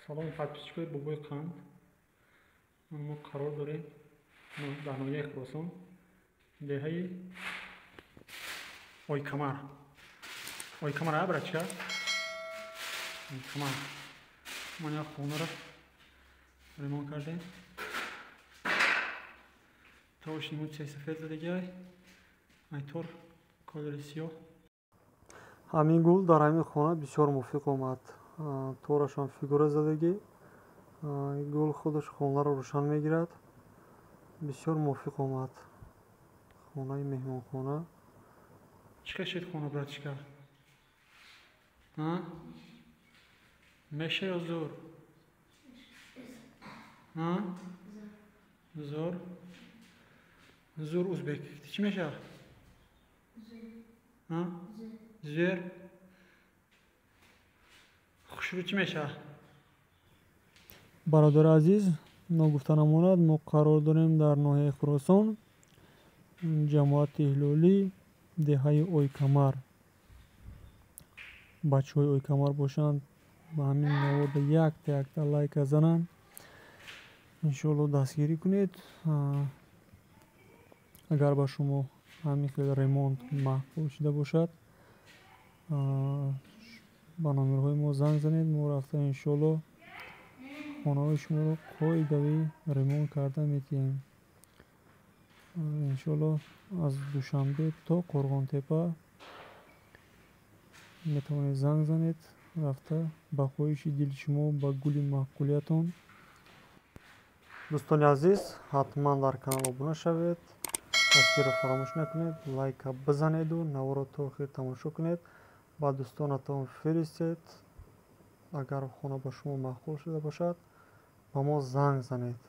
саломи подписчикои бобои қанд. мо қарор дорем дар ноҳияи Хӯросон, деҳаи Ойкамар. Ойкамар абрача? Ойкамар. Ман як хонаро ремонт кардем. Тавоши муцияи сафед задагиай. Айтор колери сиёҳ. ҳамин гул дар ҳамин хона бисёр мувофиқ омад. Торашон фигура задагӣ. Гул худаш хонаро рӯшан мегирад. Бисёр мувофиқ омад. Хонаи меҳмонхона. Чӣ кашид хона, братишка? Меша ё зур? Зур? Зур узбек. Чӣ меша? Зер? Хушрӯ чӣ меша? Бародари азиз, ногуфта намонад, мо қарор дорем дар ноҳияи Хӯросон, ҷамоати ҳилолӣ, деҳаи Ойкамар. Бачаҳои Ойкамар бошанд, ба ҳамин навода якта лайка зананд. иншоалло дастгирӣ кунед. Агар ба шумо ҳамин хел ремонт маҳбуб шуда бошад, ба номерҳои мо занг занед. Мо рафта иншоалло хонаҳои шуморо қоидавӣ ремонт карда метиҳем. иншоалло аз Душанбе то Қурғонтепа метавонед занг занед, рафта ба хоҳиши дили шумо, ба гули маъқулиятон. дӯстони азиз, ҳатман дар канал обуна шавед. дастгирро фаромӯш накунед, лайка бизанеду наворо то охир тамошо кунед. ба дӯстонатон фиристед. агар хона ба шумо маъқул шуда бошад, ба мо занг занед.